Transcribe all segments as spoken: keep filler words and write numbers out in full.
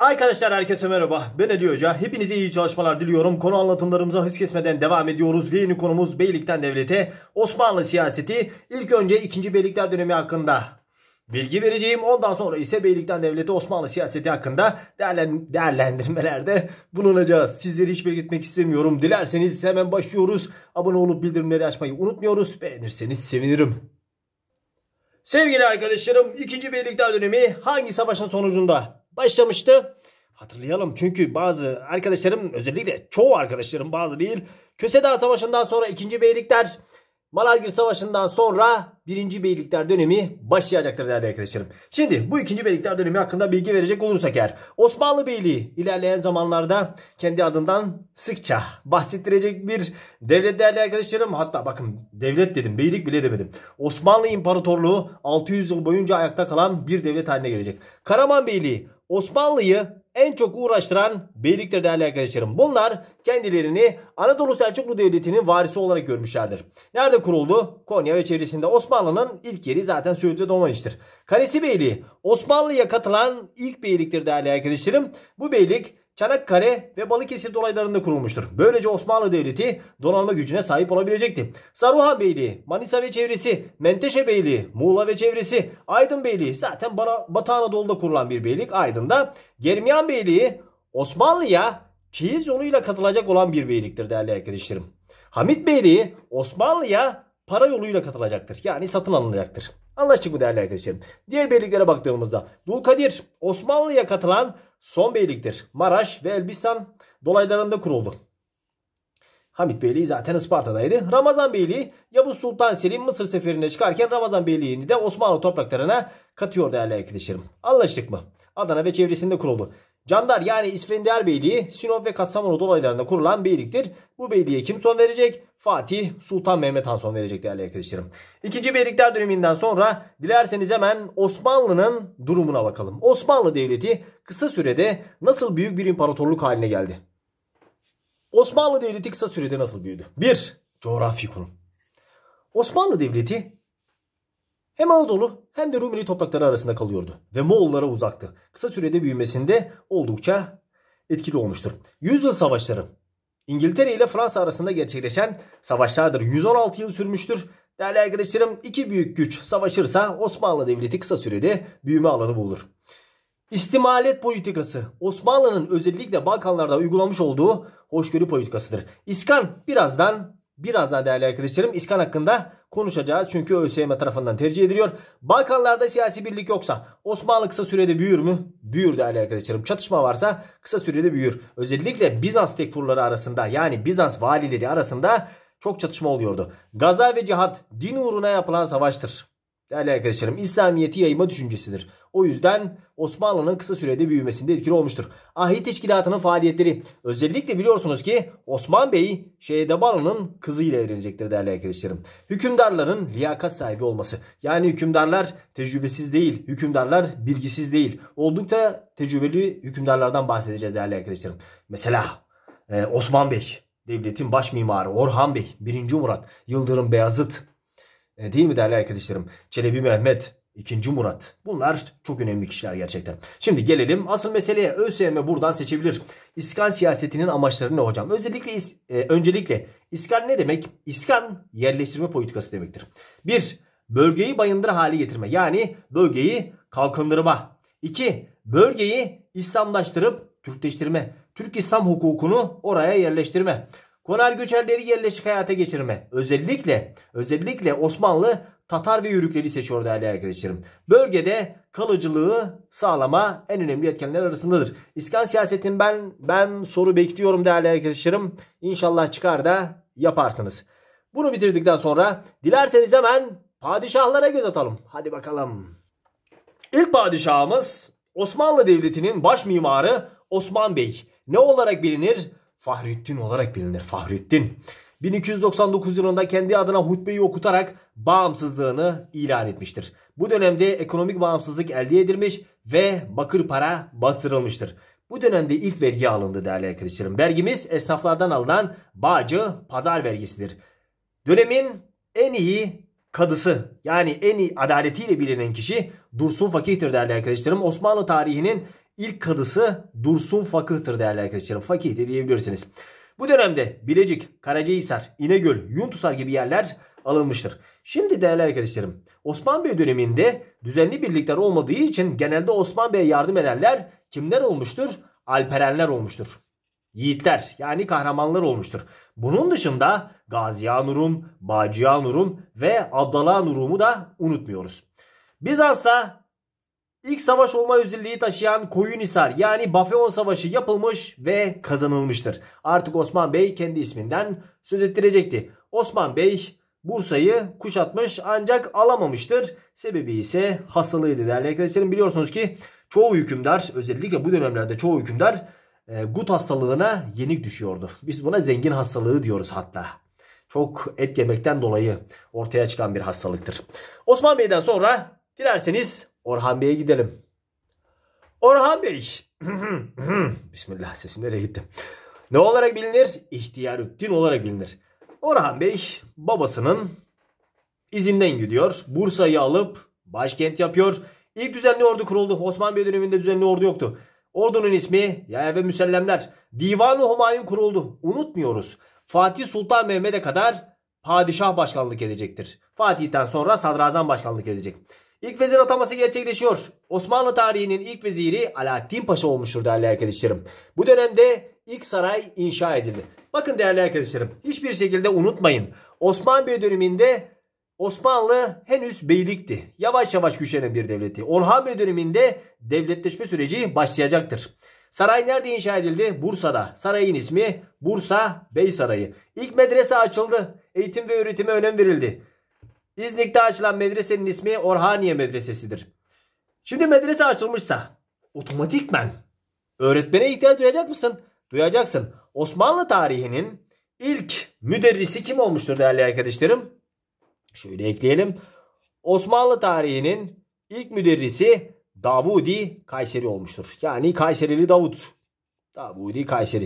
Arkadaşlar herkese merhaba. Ben Ali Hoca. Hepinize iyi çalışmalar diliyorum. Konu anlatımlarımıza hız kesmeden devam ediyoruz. Ve yeni konumuz Beylikten Devlete, Osmanlı siyaseti. İlk önce ikinci. Beylikler dönemi hakkında bilgi vereceğim. Ondan sonra ise Beylikten Devleti, Osmanlı siyaseti hakkında değerlen değerlendirmelerde bulunacağız. Sizleri hiç bekletmek istemiyorum. Dilerseniz hemen başlıyoruz. Abone olup bildirimleri açmayı unutmuyoruz. Beğenirseniz sevinirim. Sevgili arkadaşlarım, ikinci. Beylikler dönemi hangi savaşın sonucunda başlamıştı? Hatırlayalım, çünkü bazı arkadaşlarım, özellikle çoğu arkadaşlarım, bazı değil, Köse Dağı Savaşı'ndan sonra ikinci. Beylikler, Malazgirt Savaşı'ndan sonra birinci. Beylikler dönemi başlayacaktır değerli arkadaşlarım. Şimdi bu ikinci. Beylikler dönemi hakkında bilgi verecek olursak eğer, Osmanlı Beyliği ilerleyen zamanlarda kendi adından sıkça bahsettirecek bir devlet değerli arkadaşlarım. Hatta bakın, devlet dedim, beylik bile demedim. Osmanlı İmparatorluğu altı yüz yıl boyunca ayakta kalan bir devlet haline gelecek. Karaman Beyliği Osmanlı'yı en çok uğraştıran beylikler değerli arkadaşlarım. Bunlar kendilerini Anadolu Selçuklu Devleti'nin varisi olarak görmüşlerdir. Nerede kuruldu? Konya ve çevresinde. Osmanlı'nın ilk yeri zaten Söğüt ve Domaniç'tir. Kalesi Beyliği Osmanlı'ya katılan ilk beyliktir değerli arkadaşlarım. Bu beylik Çanakkale ve Balıkesir dolaylarında kurulmuştur. Böylece Osmanlı Devleti donanma gücüne sahip olabilecekti. Saruhan Beyliği, Manisa ve çevresi, Menteşe Beyliği, Muğla ve çevresi, Aydın Beyliği zaten Batı Anadolu'da kurulan bir beylik Aydın'da. Germiyan Beyliği Osmanlı'ya çeyiz yoluyla katılacak olan bir beyliktir değerli arkadaşlarım. Hamit Beyliği Osmanlı'ya para yoluyla katılacaktır. Yani satın alınacaktır. Anlaştık mı değerli arkadaşlarım? Diğer beyliklere baktığımızda Dulkadir Osmanlı'ya katılan son beyliktir. Maraş ve Elbistan dolaylarında kuruldu. Hamit Beyliği zaten Isparta'daydı. Ramazan Beyliği Yavuz Sultan Selim Mısır seferine çıkarken Ramazan Beyliği'ni de Osmanlı topraklarına katıyor değerli arkadaşlarım. Anlaştık mı? Adana ve çevresinde kuruldu. Candar yani İsfendiyar Beyliği Sinop ve Kastamonu dolaylarında kurulan beyliktir. Bu beyliğe kim son verecek? Fatih Sultan Mehmet Han son verecek değerli arkadaşlarım. İkinci. Beylikler döneminden sonra dilerseniz hemen Osmanlı'nın durumuna bakalım. Osmanlı Devleti kısa sürede nasıl büyük bir imparatorluk haline geldi? Osmanlı Devleti kısa sürede nasıl büyüdü? bir. Coğrafi konum. Osmanlı Devleti hem Anadolu hem de Rumeli toprakları arasında kalıyordu ve Moğollara uzaktı. Kısa sürede büyümesinde oldukça etkili olmuştur. Yüzyıl Savaşları İngiltere ile Fransa arasında gerçekleşen savaşlardır. yüz on altı yıl sürmüştür. Değerli arkadaşlarım, iki büyük güç savaşırsa Osmanlı Devleti kısa sürede büyüme alanı bulur. İstimalet politikası Osmanlı'nın özellikle Balkanlarda uygulamış olduğu hoşgörü politikasıdır. İskan birazdan Birazdan değerli arkadaşlarım İskan hakkında konuşacağız. Çünkü ÖSYM tarafından tercih ediliyor. Balkanlarda siyasi birlik yoksa Osmanlı kısa sürede büyür mü? Büyür değerli arkadaşlarım. Çatışma varsa kısa sürede büyür. Özellikle Bizans tekfurları arasında, yani Bizans valileri arasında çok çatışma oluyordu. Gaza ve cihat din uğruna yapılan savaştır. Değerli arkadaşlarım, İslamiyet'i yayma düşüncesidir. O yüzden Osmanlı'nın kısa sürede büyümesinde etkili olmuştur. Ahit Teşkilatı'nın faaliyetleri, özellikle biliyorsunuz ki Osman Bey Şehdebalı'nın kızıyla evlenecektir değerli arkadaşlarım. Hükümdarların liyakat sahibi olması, yani hükümdarlar tecrübesiz değil, hükümdarlar bilgisiz değil. Oldukça tecrübeli hükümdarlardan bahsedeceğiz değerli arkadaşlarım. Mesela e, Osman Bey, devletin baş mimarı, Orhan Bey, birinci. Murat, Yıldırım Beyazıt, e, değil mi değerli arkadaşlarım? Çelebi Mehmet, ikinci. Murat. Bunlar çok önemli kişiler gerçekten. Şimdi gelelim asıl meseleye. ÖSYM buradan seçebilir. İskan siyasetinin amaçları ne hocam? Özellikle e, öncelikle İskan ne demek? İskan yerleştirme politikası demektir. bir. Bölgeyi bayındır hale getirme. Yani bölgeyi kalkındırma. iki. Bölgeyi İslamlaştırıp Türkleştirme. Türk İslam hukukunu oraya yerleştirme. Konar göçerleri yerleşik hayata geçirme. Özellikle özellikle Osmanlı Tatar ve Yörükleri seçiyor değerli arkadaşlarım. Bölgede kalıcılığı sağlama en önemli etkenler arasındadır. İskan siyasetin ben ben soru bekliyorum değerli arkadaşlarım. İnşallah çıkar da yaparsınız. Bunu bitirdikten sonra dilerseniz hemen padişahlara göz atalım. Hadi bakalım. İlk padişahımız Osmanlı Devleti'nin baş mimarı Osman Bey. Ne olarak bilinir? Fahrettin olarak bilinir. Fahrettin. bin iki yüz doksan dokuz yılında kendi adına hutbeyi okutarak bağımsızlığını ilan etmiştir. Bu dönemde ekonomik bağımsızlık elde edilmiş ve bakır para bastırılmıştır. Bu dönemde ilk vergi alındı değerli arkadaşlarım. Vergimiz esnaflardan alınan bağcı pazar vergisidir. Dönemin en iyi kadısı, yani en iyi adaletiyle bilinen kişi Dursun Fakih'tir değerli arkadaşlarım. Osmanlı tarihinin ilk kadısı Dursun Fakıh'tır değerli arkadaşlarım. Fakih de diyebilirsiniz. Bu dönemde Bilecik, Karacahisar, İnegöl, Yuntusar gibi yerler alınmıştır. Şimdi değerli arkadaşlarım, Osman Bey döneminde düzenli birlikler olmadığı için genelde Osman Bey'e yardım edenler kimler olmuştur? Alperenler olmuştur. Yiğitler yani kahramanlar olmuştur. Bunun dışında Gazianurum, Bacıanurum ve Abdalanurumu da unutmuyoruz. Bizans'ta ilk savaş olma özelliği taşıyan Koyunhisar yani Bafeon Savaşı yapılmış ve kazanılmıştır. Artık Osman Bey kendi isminden söz ettirecekti. Osman Bey Bursa'yı kuşatmış ancak alamamıştır. Sebebi ise hastalığıydı değerli arkadaşlarım. Biliyorsunuz ki çoğu hükümdar, özellikle bu dönemlerde çoğu hükümdar e, gut hastalığına yenik düşüyordu. Biz buna zengin hastalığı diyoruz hatta. Çok et yemekten dolayı ortaya çıkan bir hastalıktır. Osman Bey'den sonra dilerseniz Orhan Bey'e gidelim. Orhan Bey. Bismillah, sesim nereye gitti? Ne olarak bilinir? İhtiyarüddin olarak bilinir. Orhan Bey babasının izinden gidiyor. Bursa'yı alıp başkent yapıyor. İlk düzenli ordu kuruldu. Osman Bey döneminde düzenli ordu yoktu. Ordunun ismi Yaya ve Müsellemler. Divan-ı Humayun kuruldu. Unutmuyoruz. Fatih Sultan Mehmet'e kadar padişah başkanlık edecektir. Fatih'ten sonra sadrazam başkanlık edecek. İlk vezir ataması gerçekleşiyor. Osmanlı tarihinin ilk veziri Alaaddin Paşa olmuştur değerli arkadaşlarım. Bu dönemde ilk saray inşa edildi. Bakın değerli arkadaşlarım, hiçbir şekilde unutmayın. Osmanlı Bey döneminde Osmanlı henüz beylikti. Yavaş yavaş güçlenen bir devletti. Orhan Bey döneminde devletleşme süreci başlayacaktır. Saray nerede inşa edildi? Bursa'da. Sarayın ismi Bursa Bey Sarayı. İlk medrese açıldı. Eğitim ve öğretime önem verildi. İznik'te açılan medresenin ismi Orhaniye Medresesi'dir. Şimdi medrese açılmışsa otomatikmen öğretmene ihtiyaç duyacak mısın? Duyacaksın. Osmanlı tarihinin ilk müderrisi kim olmuştur değerli arkadaşlarım? Şöyle ekleyelim. Osmanlı tarihinin ilk müderrisi Davudi Kayseri olmuştur. Yani Kayserili Davut. Davudi Kayseri.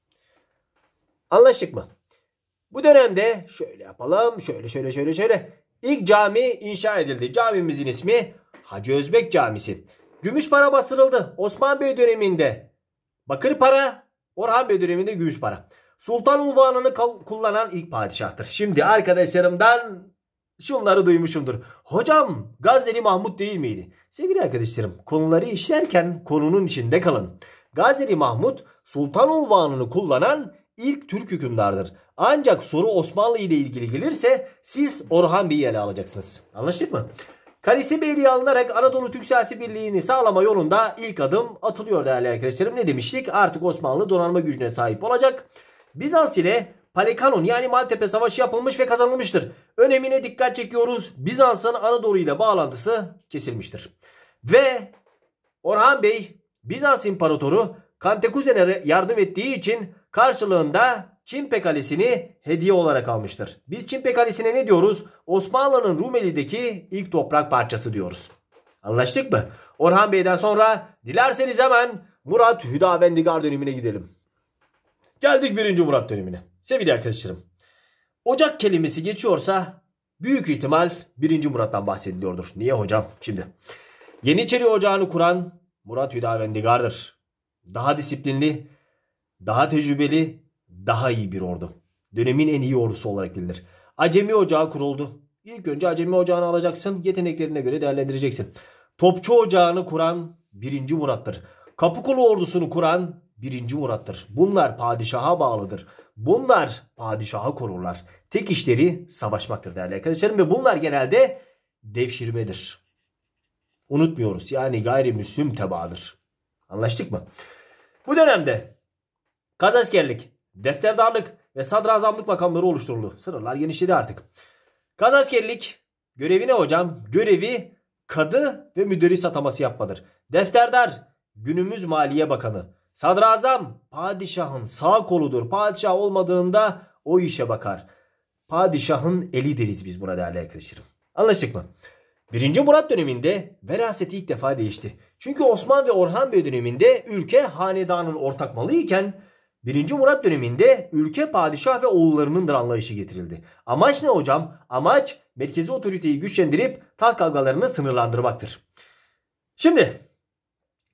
Anlaştık mı? Bu dönemde şöyle yapalım. Şöyle şöyle şöyle şöyle. İlk cami inşa edildi. Camimizin ismi Hacı Özbek Camisi. Gümüş para bastırıldı. Osman Bey döneminde bakır para, Orhan Bey döneminde gümüş para. Sultan unvanını kullanan ilk padişahtır. Şimdi arkadaşlarımdan şunları duymuşumdur. Hocam Gazneli Mahmut değil miydi? Sevgili arkadaşlarım, konuları işlerken konunun içinde kalın. Gazneli Mahmut Sultan unvanını kullanan ilk Türk hükümdardır. Ancak soru Osmanlı ile ilgili gelirse siz Orhan Bey'i ele alacaksınız. Anlaştık mı? Kalesi Beyliği alınarak Anadolu Türk siyasi birliğini sağlama yolunda ilk adım atılıyor değerli arkadaşlarım. Ne demiştik? Artık Osmanlı donanma gücüne sahip olacak. Bizans ile Palekanon yani Maltepe Savaşı yapılmış ve kazanılmıştır. Önemine dikkat çekiyoruz. Bizans'ın Anadolu ile bağlantısı kesilmiştir. Ve Orhan Bey Bizans İmparatoru Kantekuzen'e yardım ettiği için karşılığında Çimpe Kalesi'ni hediye olarak almıştır. Biz Çimpe Kalesi'ne ne diyoruz? Osmanlı'nın Rumeli'deki ilk toprak parçası diyoruz. Anlaştık mı? Orhan Bey'den sonra dilerseniz hemen Murat Hüdavendigar dönemine gidelim. Geldik birinci Murat dönemine. Sevgili arkadaşlarım, Ocak kelimesi geçiyorsa büyük ihtimal birinci Murat'tan bahsediliyordur. Niye hocam? Şimdi Yeniçeri Ocağı'nı kuran Murat Hüdavendigar'dır. Daha disiplinli, daha tecrübeli, daha iyi bir ordu. Dönemin en iyi ordusu olarak bilinir. Acemi Ocağı kuruldu. İlk önce Acemi Ocağı'nı alacaksın. Yeteneklerine göre değerlendireceksin. Topçu Ocağı'nı kuran birinci Murat'tır. Kapıkulu ordusunu kuran birinci Murat'tır. Bunlar padişaha bağlıdır. Bunlar padişahı korurlar. Tek işleri savaşmaktır değerli arkadaşlarım. Ve bunlar genelde devşirmedir. Unutmuyoruz. Yani gayrimüslim tebaadır. Anlaştık mı? Bu dönemde kazaskerlik, defterdarlık ve sadrazamlık makamları oluşturuldu. Sınırlar genişledi artık. Kazaskerlik görevi ne hocam? Görevi kadı ve müderris ataması yapmadır. Defterdar günümüz Maliye Bakanı. Sadrazam padişahın sağ koludur. Padişah olmadığında o işe bakar. Padişahın eli deriz biz buna değerli arkadaşlarım. Anlaştık mı? birinci Murat döneminde veraseti ilk defa değişti. Çünkü Osman ve Orhan Bey döneminde ülke hanedanın ortak malı iken birinci Murat döneminde ülke padişah ve oğullarınındır anlayışı getirildi. Amaç ne hocam? Amaç merkezi otoriteyi güçlendirip taht kavgalarını sınırlandırmaktır. Şimdi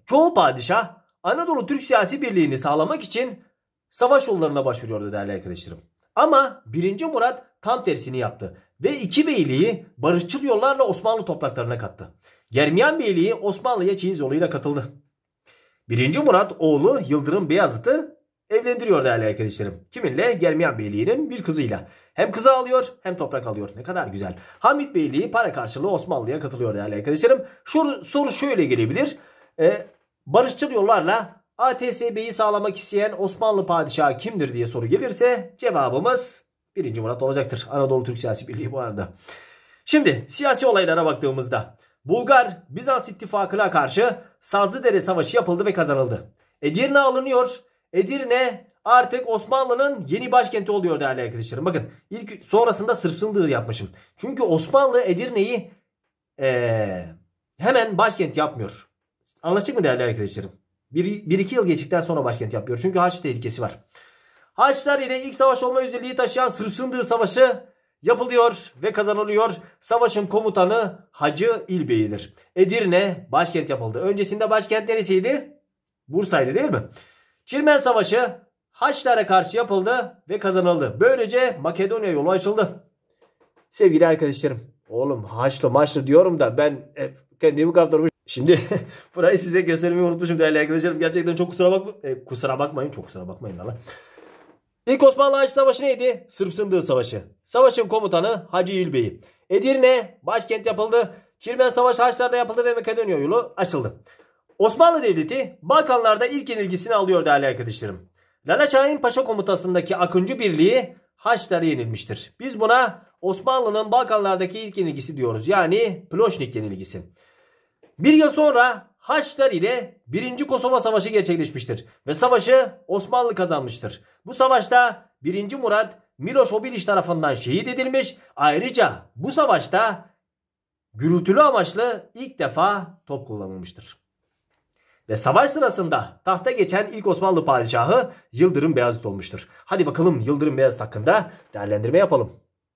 Çoğu padişah Anadolu Türk siyasi birliğini sağlamak için savaş yollarına başvuruyordu değerli arkadaşlarım. Ama birinci. Murat tam tersini yaptı ve iki beyliği barışçıl yollarla Osmanlı topraklarına kattı. Germiyan Beyliği Osmanlı'ya çeyiz yoluyla katıldı. birinci. Murat oğlu Yıldırım Beyazıt'ı evlendiriyor değerli arkadaşlarım. Kiminle? Germiyan Beyliği'nin bir kızıyla. Hem kızı alıyor hem toprak alıyor. Ne kadar güzel. Hamit Beyliği para karşılığı Osmanlı'ya katılıyor değerli arkadaşlarım. Şu soru şöyle gelebilir. Ee, barışçıl yollarla A T S B'yi sağlamak isteyen Osmanlı padişahı kimdir diye soru gelirse cevabımız birinci. Murat olacaktır. Anadolu Türk Siyasi Birliği bu arada. Şimdi siyasi olaylara baktığımızda Bulgar-Bizans ittifakına karşı Sazlıdere Savaşı yapıldı ve kazanıldı. Edirne alınıyor. Edirne artık Osmanlı'nın yeni başkenti oluyor değerli arkadaşlarım. Bakın ilk sonrasında Sırp sındığı yapmışım. Çünkü Osmanlı Edirne'yi ee, hemen başkent yapmıyor. Anlaştık mı değerli arkadaşlarım? Bir, bir iki yıl geçtikten sonra başkent yapıyor. Çünkü Haç tehlikesi var. Haçlar ile ilk savaş olma özelliği taşıyan Sırp sındığı savaşı yapılıyor ve kazanılıyor. Savaşın komutanı Hacı İlbey'idir. Edirne başkent yapıldı. Öncesinde başkent neresiydi? Bursa'ydı değil mi? Çirmen Savaşı Haçlara karşı yapıldı ve kazanıldı. Böylece Makedonya yolu açıldı. Sevgili arkadaşlarım. Oğlum Haçlı maçlı diyorum da ben e, kendimi kaptırmış. Şimdi burayı size göstermeyi unutmuşum değerli arkadaşlarım. Gerçekten çok kusura bakmayın. E, kusura bakmayın. Çok kusura bakmayın lan. İlk Osmanlı Haç Savaşı neydi? Sırp Sındığı Savaşı. Savaşın komutanı Hacı İlbey. Edirne başkent yapıldı. Çirmen Savaşı Haçlarla yapıldı ve Makedonya yolu açıldı. Osmanlı Devleti Balkanlarda ilk yenilgisini alıyor değerli arkadaşlarım. Lala Şahin Paşa komutasındaki Akıncı Birliği Haçlara yenilmiştir. Biz buna Osmanlı'nın Balkanlardaki ilk yenilgisi diyoruz. Yani Ploşnik yenilgisi. Bir yıl sonra Haçlar ile birinci. Kosova Savaşı gerçekleşmiştir. Ve savaşı Osmanlı kazanmıştır. Bu savaşta birinci. Murat Miloš Obilić tarafından şehit edilmiş. Ayrıca bu savaşta gürültülü amaçlı ilk defa top kullanılmıştır. Ve savaş sırasında tahta geçen ilk Osmanlı padişahı Yıldırım Beyazıt olmuştur. Hadi bakalım Yıldırım Beyazıt hakkında değerlendirme yapalım.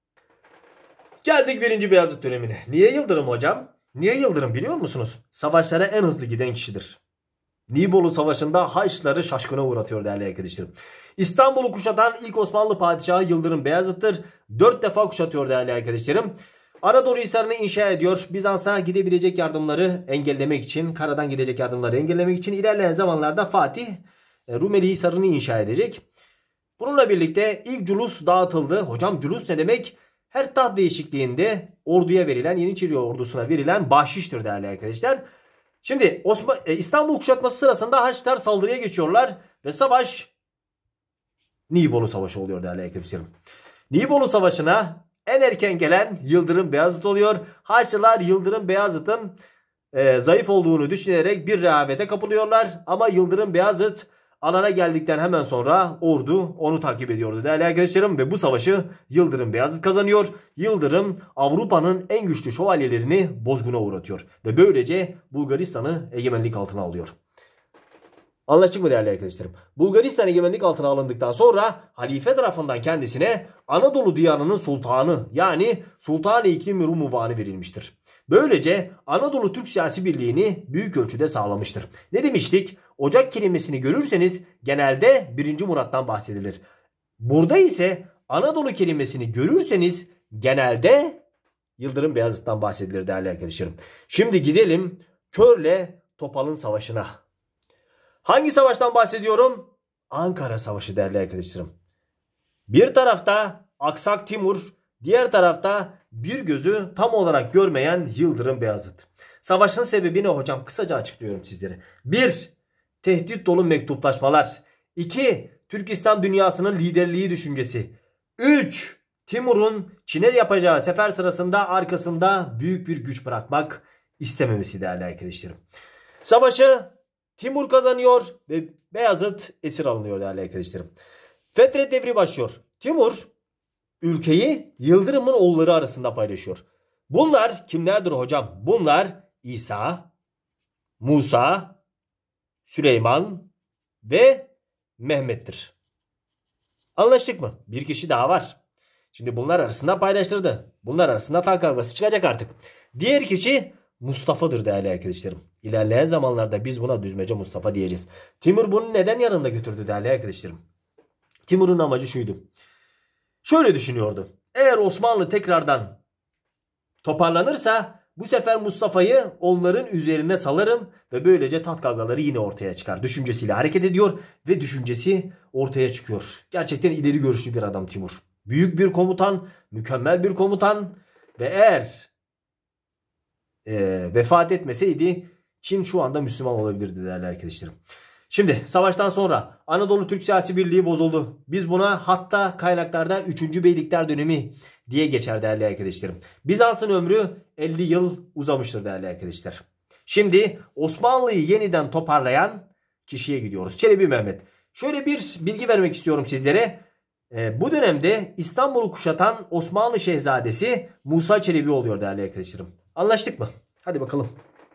Geldik birinci. Beyazıt dönemine. Niye Yıldırım hocam? Niye Yıldırım biliyor musunuz? Savaşlara en hızlı giden kişidir. Nibolu Savaşı'nda Haçlıları şaşkına uğratıyor değerli arkadaşlarım. İstanbul'u kuşatan ilk Osmanlı padişahı Yıldırım Beyazıt'tır. Dört defa kuşatıyor değerli arkadaşlarım. Anadolu Hisarı'nı inşa ediyor. Bizans'a gidebilecek yardımları engellemek için, karadan gidecek yardımları engellemek için ilerleyen zamanlarda Fatih Rumeli Hisarı'nı inşa edecek. Bununla birlikte ilk culus dağıtıldı. Hocam culus ne demek? Her taht değişikliğinde orduya verilen, Yeniçeri ordusuna verilen bahşiştir değerli arkadaşlar. Şimdi Osman, e, İstanbul kuşatması sırasında Haçlılar saldırıya geçiyorlar ve savaş Nibolu Savaşı oluyor değerli arkadaşlarım. Nibolu Savaşı'na en erken gelen Yıldırım Beyazıt oluyor. Haçlılar Yıldırım Beyazıt'ın e, zayıf olduğunu düşünerek bir rehavete kapılıyorlar. Ama Yıldırım Beyazıt alana geldikten hemen sonra ordu onu takip ediyordu değerli arkadaşlarım. Ve bu savaşı Yıldırım Beyazıt kazanıyor. Yıldırım Avrupa'nın en güçlü şövalyelerini bozguna uğratıyor. Ve böylece Bulgaristan'ı egemenlik altına alıyor. Anlaştık mı değerli arkadaşlarım? Bulgaristan egemenlik altına alındıktan sonra halife tarafından kendisine Anadolu diyarının sultanı yani Sultan-ı İklim Rum unvanı verilmiştir. Böylece Anadolu Türk siyasi birliğini büyük ölçüde sağlamıştır. Ne demiştik? Ocak kelimesini görürseniz genelde birinci. Murat'tan bahsedilir. Burada ise Anadolu kelimesini görürseniz genelde Yıldırım Beyazıt'tan bahsedilir değerli arkadaşlarım. Şimdi gidelim Kör'le Topal'ın savaşına. Hangi savaştan bahsediyorum? Ankara Savaşı değerli arkadaşlarım. Bir tarafta Aksak Timur, diğer tarafta bir gözü tam olarak görmeyen Yıldırım Beyazıt. Savaşın sebebi ne hocam? Kısaca açıklıyorum sizlere. bir. Tehdit dolu mektuplaşmalar. iki. Türk İslam dünyasının liderliği düşüncesi. üç. Timur'un Çin'e yapacağı sefer sırasında arkasında büyük bir güç bırakmak istememesi değerli arkadaşlarım. Savaşı Timur kazanıyor ve Beyazıt esir alınıyor değerli arkadaşlarım. Fetret devri başlıyor. Timur ülkeyi Yıldırım'ın oğulları arasında paylaşıyor. Bunlar kimlerdir hocam? Bunlar İsa, Musa, Süleyman ve Mehmet'tir. Anlaştık mı? Bir kişi daha var. Şimdi bunlar arasında paylaştırdı. Bunlar arasında taht kavgası çıkacak artık. Diğer kişi Mustafa'dır değerli arkadaşlarım. İlerleyen zamanlarda biz buna Düzmece Mustafa diyeceğiz. Timur bunu neden yanında götürdü değerli arkadaşlarım? Timur'un amacı şuydu. Şöyle düşünüyordu. Eğer Osmanlı tekrardan toparlanırsa bu sefer Mustafa'yı onların üzerine salarım ve böylece taht kavgaları yine ortaya çıkar. Düşüncesiyle hareket ediyor ve düşüncesi ortaya çıkıyor. Gerçekten ileri görüşlü bir adam Timur. Büyük bir komutan, mükemmel bir komutan ve eğer e, vefat etmeseydi Çin şu anda Müslüman olabilirdi değerli arkadaşlarım. Şimdi savaştan sonra Anadolu Türk siyasi birliği bozuldu. Biz buna hatta kaynaklarda üçüncü Beylikler dönemi diye geçer değerli arkadaşlarım. Bizans'ın ömrü elli yıl uzamıştır değerli arkadaşlar. Şimdi Osmanlı'yı yeniden toparlayan kişiye gidiyoruz. Çelebi Mehmet. Şöyle bir bilgi vermek istiyorum sizlere. E, bu dönemde İstanbul'u kuşatan Osmanlı Şehzadesi Musa Çelebi oluyor değerli arkadaşlarım. Anlaştık mı? Hadi bakalım.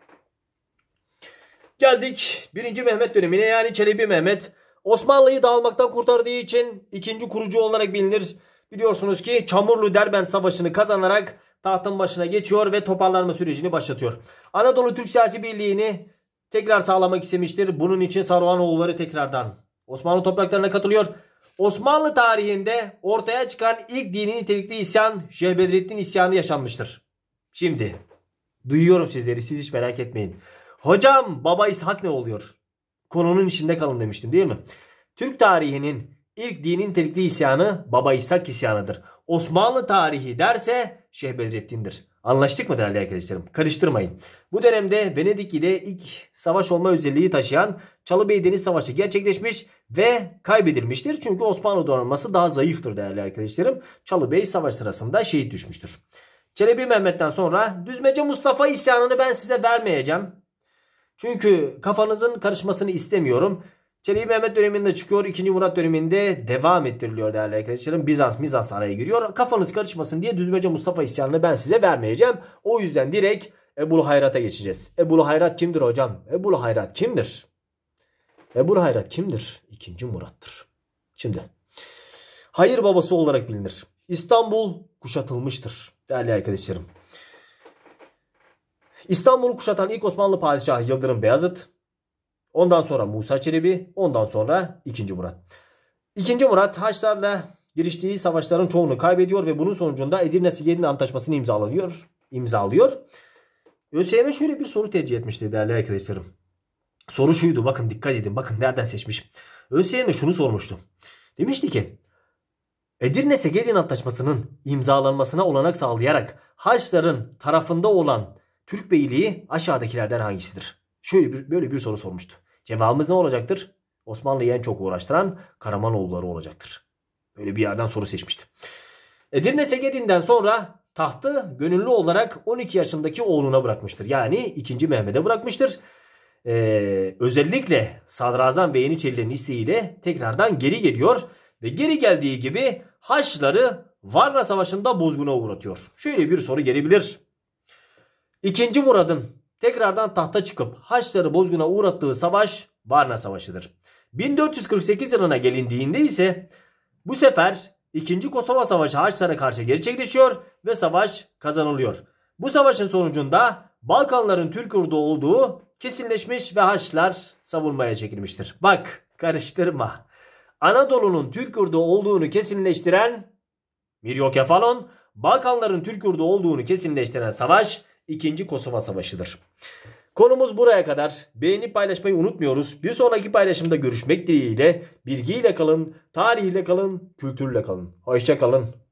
Geldik birinci Mehmet dönemine, yani Çelebi Mehmet. Osmanlı'yı dağılmaktan kurtardığı için ikinci kurucu olarak bilinir. Biliyorsunuz ki Çamurlu Derbent Savaşı'nı kazanarak tahtın başına geçiyor ve toparlanma sürecini başlatıyor. Anadolu Türk siyasi birliğini tekrar sağlamak istemiştir. Bunun için Saruhanoğulları tekrardan Osmanlı topraklarına katılıyor. Osmanlı tarihinde ortaya çıkan ilk dini nitelikli isyan Şeyh Bedrettin isyanı yaşanmıştır. Şimdi duyuyorum sizleri, siz hiç merak etmeyin. Hocam Baba İshak ne oluyor? Konunun içinde kalın demiştim değil mi? Türk tarihinin ilk dini nitelikli isyanı Baba İshak isyanıdır. Osmanlı tarihi derse Şeyh Bedrettin'dir. Anlaştık mı değerli arkadaşlarım? Karıştırmayın. Bu dönemde Venedik ile ilk savaş olma özelliği taşıyan Çalıbey Deniz Savaşı gerçekleşmiş ve kaybedilmiştir. Çünkü Osmanlı donanması daha zayıftır değerli arkadaşlarım. Çalıbey savaş sırasında şehit düşmüştür. Çelebi Mehmet'ten sonra Düzmece Mustafa isyanını ben size vermeyeceğim. Çünkü kafanızın karışmasını istemiyorum. Çelebi Mehmet döneminde çıkıyor. ikinci Murat döneminde devam ettiriliyor değerli arkadaşlarım. Bizans Mizans araya giriyor. Kafanız karışmasın diye Düzmece Mustafa isyanını ben size vermeyeceğim. O yüzden direkt Ebul Hayrat'a geçeceğiz. Ebul Hayrat kimdir hocam? Ebul Hayrat kimdir? Ebul Hayrat kimdir? ikinci Murat'tır. Şimdi hayır babası olarak bilinir. İstanbul kuşatılmıştır değerli arkadaşlarım. İstanbul'u kuşatan ilk Osmanlı padişahı Yıldırım Beyazıt. Ondan sonra Musa Çelebi. Ondan sonra ikinci Murat. ikinci Murat Haçlarla giriştiği savaşların çoğunu kaybediyor ve bunun sonucunda Edirne-Sigedin Antlaşması'nı imzalıyor. imzalıyor. ÖSYM şöyle bir soru tercih etmişti değerli arkadaşlarım. Soru şuydu, bakın dikkat edin, bakın nereden seçmiş. ÖSYM şunu sormuştu. Demişti ki Edirne-Sigedin Antlaşması'nın imzalanmasına olanak sağlayarak Haçların tarafında olan Türk beyliği aşağıdakilerden hangisidir? Şöyle bir, böyle bir soru sormuştu. Cevabımız ne olacaktır? Osmanlı'yı en çok uğraştıran Karamanoğulları olacaktır. Böyle bir yerden soru seçmişti. Edirne-Segedin'den sonra tahtı gönüllü olarak on iki yaşındaki oğluna bırakmıştır. Yani ikinci Mehmet'e bırakmıştır. Ee, özellikle Sadrazam ve Yeniçerilerin isteğiyle tekrardan geri geliyor. Ve geri geldiği gibi Haçlıları Varna Savaşı'nda bozguna uğratıyor. Şöyle bir soru gelebilir. İkinci Murad'ın tekrardan tahta çıkıp Haçlıları bozguna uğrattığı savaş Varna Savaşı'dır. bin dört yüz kırk sekiz yılına gelindiğinde ise bu sefer ikinci Kosova Savaşı Haçlılara karşı gerçekleşiyor ve savaş kazanılıyor. Bu savaşın sonucunda Balkanların Türk yurdu olduğu kesinleşmiş ve Haçlılar savunmaya çekilmiştir. Bak, karıştırma. Anadolu'nun Türk yurdu olduğunu kesinleştiren Miryokefalon, Balkanların Türk yurdu olduğunu kesinleştiren savaş ikinci Kosova Savaşı'dır. Konumuz buraya kadar. Beğenip paylaşmayı unutmuyoruz. Bir sonraki paylaşımda görüşmek dileğiyle. Bilgiyle kalın, tarihiyle kalın, kültürle kalın. Hoşça kalın.